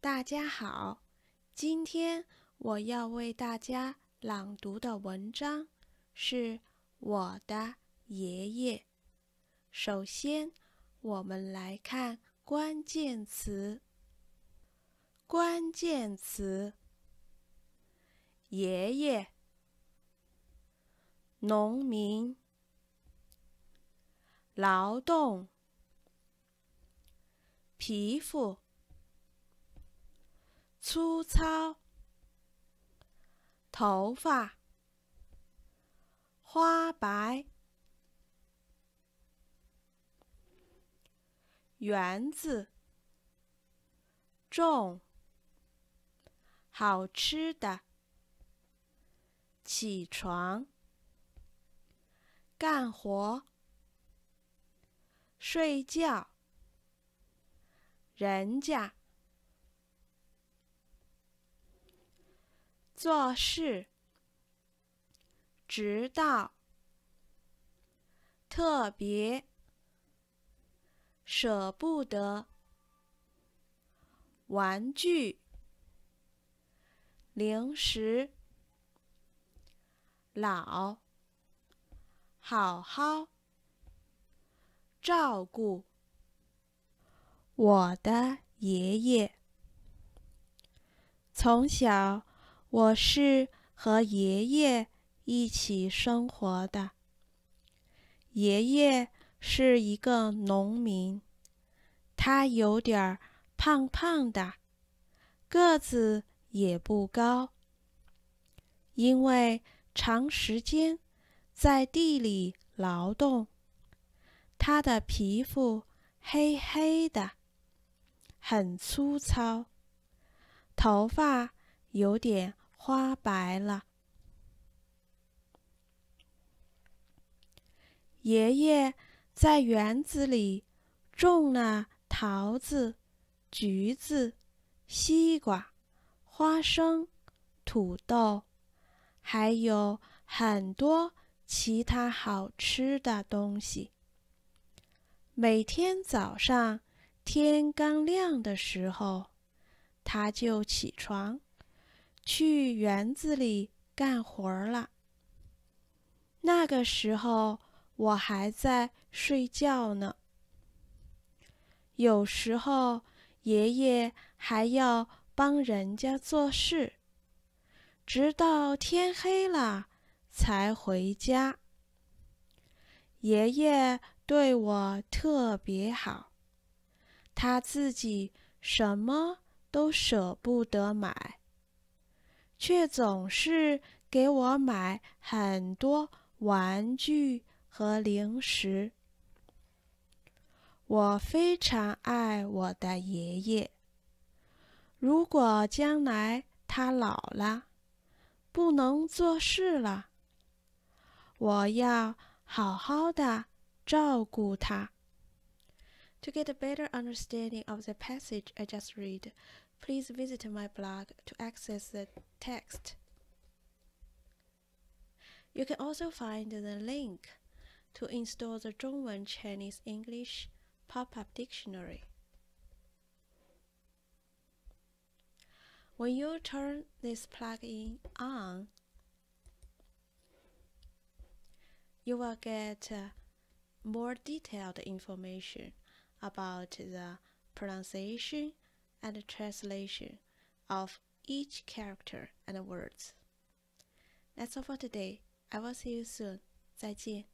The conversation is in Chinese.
大家好，今天我要为大家朗读的文章是我的爷爷。首先，我们来看关键词。关键词：爷爷、农民、劳动、皮肤、粗糙、头发、花白、园子、种、好吃的、起床、干活、睡觉、人家、做事、直到、特别、舍不得、玩具、零食、老、好好、照顾。我的爷爷。从小，我是和爷爷一起生活的。爷爷是一个农民，他有点儿胖胖的，个子也不高。因为长时间在地里劳动，他的皮肤黑黑的，很粗糙，头发有点花白了。爷爷在园子里种了桃子、橘子、西瓜、花生、土豆，还有很多其他好吃的东西。每天早上天刚亮的时候，他就起床，去园子里干活了。那个时候，我还在睡觉呢。有时候，爷爷还要帮人家做事，直到天黑了才回家。爷爷对我特别好，他自己什么都舍不得买，却总是给我买很多玩具和零食。我非常爱我的爷爷。如果将来他老了，不能做事了，我要好好的照顾他。To get a better understanding of the passage I just read, please visit my blog to access the text. You can also find the link to install the Zhongwen Chinese English pop-up dictionary. When you turn this plugin on, you will get more detailed information about the pronunciation and translation of each character and words. That's all for today. I will see you soon. 再见。